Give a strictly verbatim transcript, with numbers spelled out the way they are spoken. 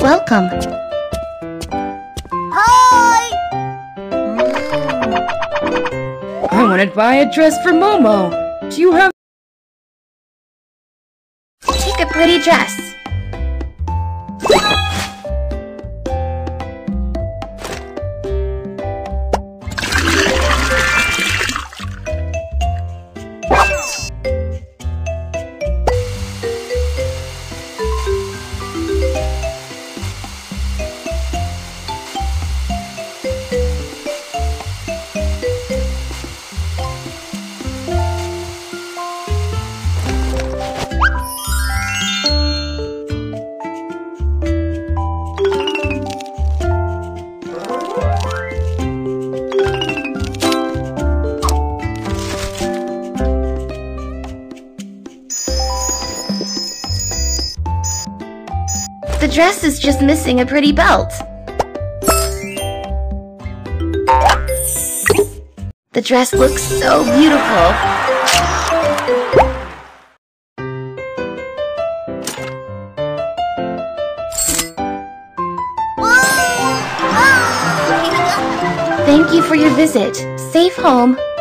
Welcome. Hi! I want to buy a dress for Momo. Do you have... Take a pretty dress. The dress is just missing a pretty belt. The dress looks so beautiful. Thank you for your visit. Safe home.